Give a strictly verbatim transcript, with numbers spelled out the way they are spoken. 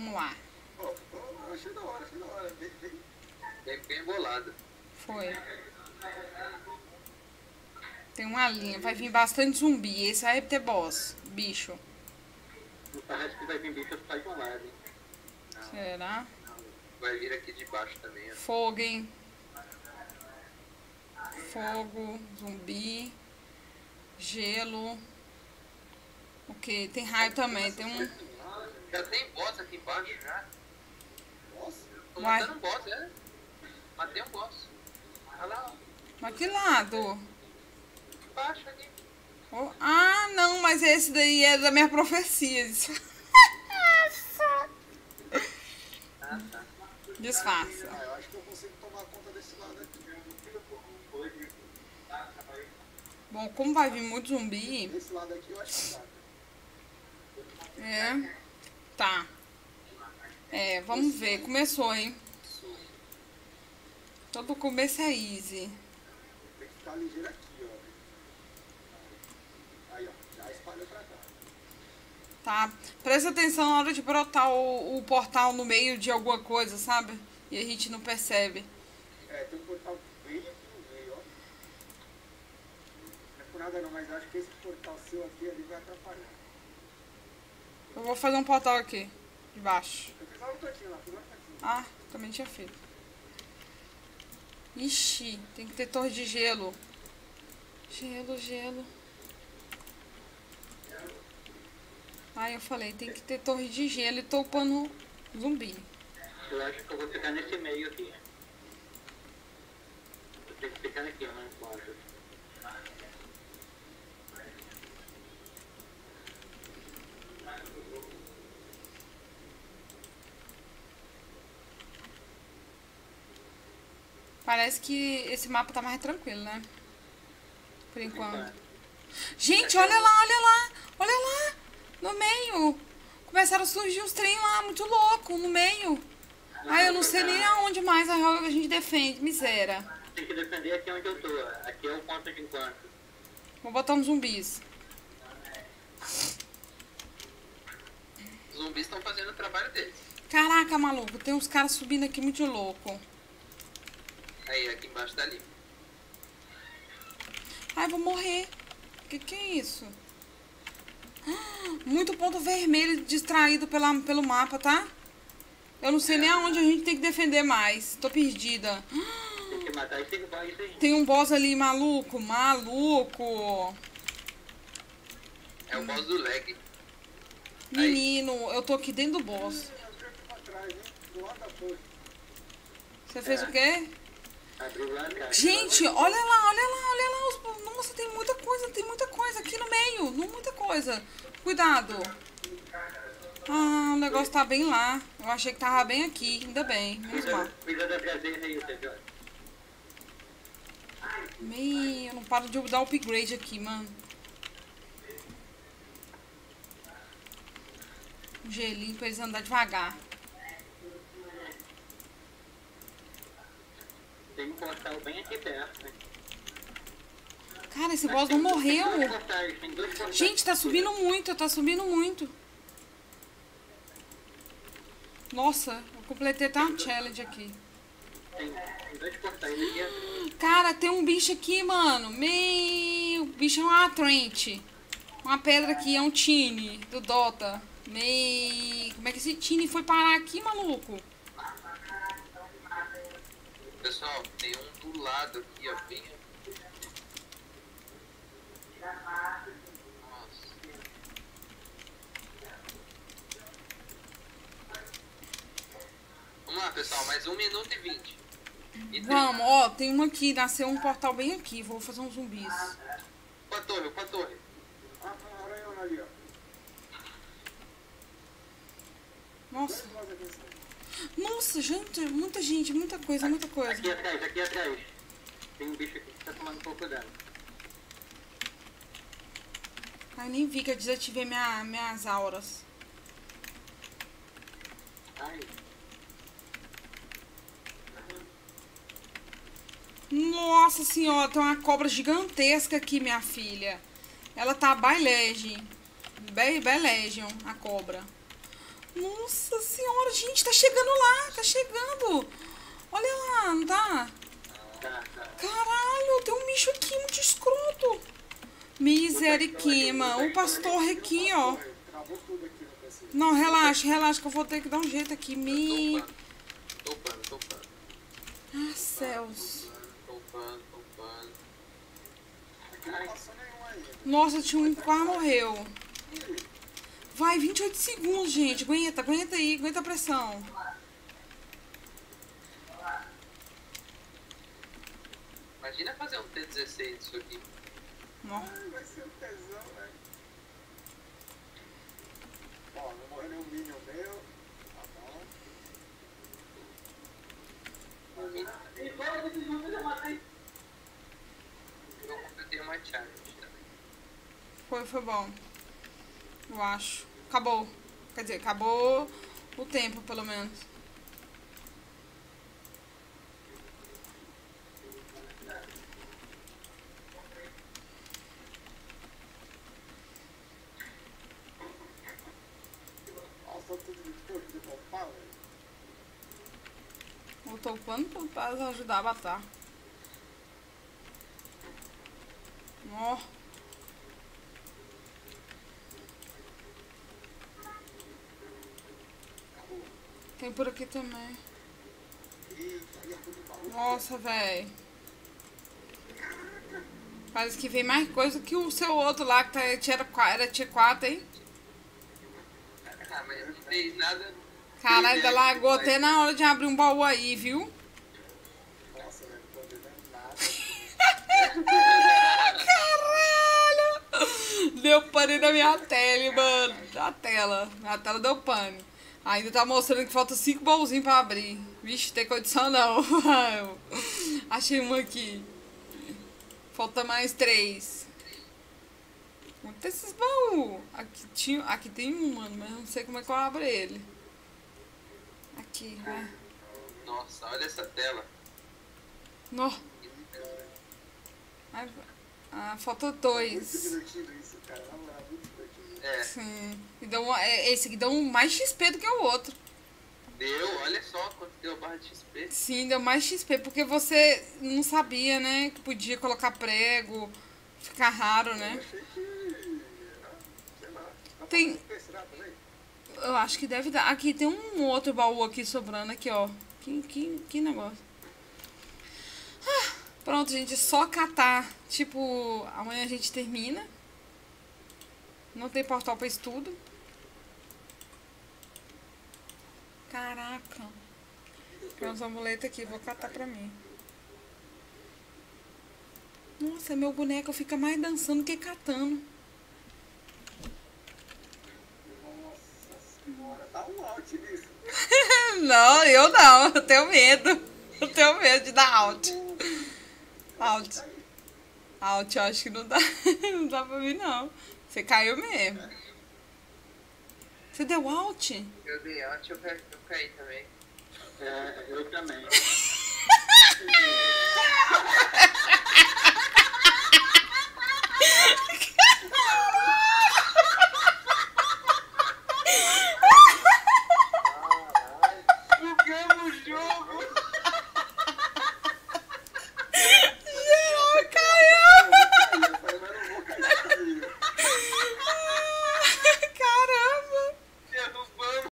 Vamos lá. Oh, oh, achei da hora, achei da hora. Bem, bem, Bem, bem bolado. Foi. Tem uma linha. Vai vir bastante zumbi. Esse vai ter boss. Bicho. Não parece que vai vir bicho só de um lado, hein? Será? Vai vir aqui de baixo também, ó. Fogo, hein? Fogo, zumbi, gelo. Ok, tem raio também. Tem um. Já tem boss aqui embaixo, já. nossa. Tô Vai. matando um boss, é? Matei um boss. Olha lá, ó. Mas que lado? Embaixo aqui. Oh, ah, não, mas esse daí é da minha profecia. Ah, tá. Disfarça. Ah, eu acho que eu consigo tomar conta desse lado aqui. Bom, como vai vir muito zumbi, Desse lado aqui eu acho que dá. é. Tá. É, vamos ver. Começou, hein? Todo começo é easy. Tem que ficar ligeiro aqui, ó. Aí, ó. Já espalhou pra cá. Tá? Presta atenção na hora de brotar o, o portal no meio de alguma coisa, sabe? E a gente não percebe. É, tem um portal bem aqui no meio, ó. Não é por nada não, mas acho que esse portal seu aqui ali vai atrapalhar. Eu vou fazer um portal aqui, de baixo. Eu fiz lá no cantinho lá, fiz lá no cantinho. Ah, também tinha feito. Ixi, tem que ter torre de gelo. Gelo, gelo. Ah, eu falei, tem que ter torre de gelo e tô upando zumbi. Eu acho que eu vou ficar nesse meio aqui. Eu tenho que ficar aqui, não importa. Parece que esse mapa tá mais tranquilo, né? Por enquanto. Gente, olha lá, olha lá, olha lá. No meio. Começaram a surgir os trem lá, muito louco, no meio. Ai, eu não sei nem aonde mais a gente defende, miséria. Tem que defender aqui onde eu tô. Aqui é o ponto de encontro. Vou botar uns zumbis. Os zumbis estão fazendo o trabalho deles. Caraca, maluco, tem uns caras subindo aqui muito louco. Aí, aqui embaixo dali. Ai, vou morrer. Que que é isso? Ah, muito ponto vermelho distraído pela, pelo mapa, tá? Eu não sei nem aonde a gente tem que defender mais. Tô perdida. Tem que matar esse boss aí. Tem um boss ali, maluco, maluco. É o boss do lag. Menino, eu tô aqui dentro do boss. Eu vi aqui pra trás, hein? Do lado da torre. Você fez o quê? Abriu lá, cara. Gente, olha lá, olha lá, olha lá. Os... Nossa, tem muita coisa, tem muita coisa aqui no meio. Não muita coisa. Cuidado. Ah, o negócio tá bem lá. Eu achei que tava bem aqui. Ainda bem. Menos mal. Cuida, cuida da traseira aí, T J. Meio, eu não paro de dar upgrade aqui, mano. Um gelinho pra eles andar devagar. Tem um portal bem aqui perto, né? Cara, esse boss não morreu. Tem dois portais, tem dois portais. Gente, tá subindo muito, tá subindo muito. Nossa, eu completei até uma challenge aqui. Tem, tem dois portais aqui. Cara, tem um bicho aqui, mano. Meu, o bicho é uma Trent. Uma pedra aqui, é um Tine do Dota. Meu, como é que esse Tine foi parar aqui, maluco? Pessoal, tem um do lado aqui, ó. Bem... Nossa. Vamos lá, pessoal. Mais um minuto e vinte. E Vamos, ó, tem uma aqui, nasceu um portal bem aqui. Vou fazer uns zumbis. Com a torre, com a torre. Ah, tá a aranhona ali, ó. Nossa, Dois lados aqui, nossa, gente, muita gente, muita coisa, muita coisa. Aqui atrás, aqui atrás. Tem um bicho aqui que tá tomando um pouco dano. Ai, nem vi que eu desativei minha, minhas auras. Ai, Nossa senhora, tem uma cobra gigantesca aqui, minha filha. Ela tá by Legion. By, by Legion, a cobra. Nossa senhora, gente, tá chegando lá, tá chegando. Olha lá, não tá? Tá, tá. Caralho, tem um bicho aqui muito escroto. Miseriquima, o pastor aqui, ó. Travou tudo aqui no P C. Não, relaxa, relaxa que eu vou ter que dar um jeito aqui. Me... Tô upando, tô upando. Ah, céus. Tô upando, tô upando. Aqui não passou nenhum ainda. Nossa, tinha um que quase morreu. Vai, vinte e oito segundos, gente. Aguenta, aguenta aí, aguenta a pressão. Imagina fazer um T dezesseis disso aqui. Não. Ai, vai ser um tesão, né? Ó, não morreu nenhum minion meu. Tá bom. Eu completei uma challenge também. Foi, foi bom. Eu acho. Acabou. Quer dizer, acabou o tempo, pelo menos. Nossa, tudo de tudo de poupar, velho. Eu tô upando pra ajudar a matar. Ó. Tem por aqui também. Eita, aí é tudo baú. Nossa, véi. Parece que vem mais coisa que o seu outro lá, que tá, tinha, era T quatro, hein? Ah, mas não fez nada. Caralho, ainda Fez, largou mas- até na hora de abrir um baú aí, viu? Nossa, velho, não tô entendendo nada. Caralho! Deu pane na minha tela, mano. Na tela. Na tela deu pane. Ainda tá mostrando que falta cinco baúzinhos pra abrir. Vixe, tem condição não. Achei um aqui. Falta mais três. Onde tem esses baús? Aqui, tinha, aqui tem um, mano, mas eu não sei como é que eu abro ele. Aqui, vai. Nossa, olha essa tela. Nó. Ai, ah, falta Muito dois. divertido isso, cara. Na moral, muito divertido. É, Sim. E deu uma- é, esse aqui deu um mais X P do que o outro. deu, olha só quanto deu a barra de X P. Sim, deu mais X P, porque você não sabia, né? Que podia colocar prego, ficar raro, Eu né? achei que... ah, sei lá. Dá Tem- pra será também? Eu acho que deve dar. Aqui tem um outro baú aqui sobrando aqui, ó. Que, que, que negócio. Ah, pronto, gente, só catar. Tipo, amanhã a gente termina. Não tem portal pra estudo. Caraca. Tem uns amuletos aqui, vou catar pra mim. Nossa, meu boneco fica mais dançando que catando. Nossa senhora, dá um out nisso. Não, eu não, eu tenho medo. Eu tenho medo de dar out. Out. Out, eu acho que não dá. Não dá pra mim, não. Você caiu mesmo. Você deu out? Eu dei out, eu, ca- eu caí também. É, eu também.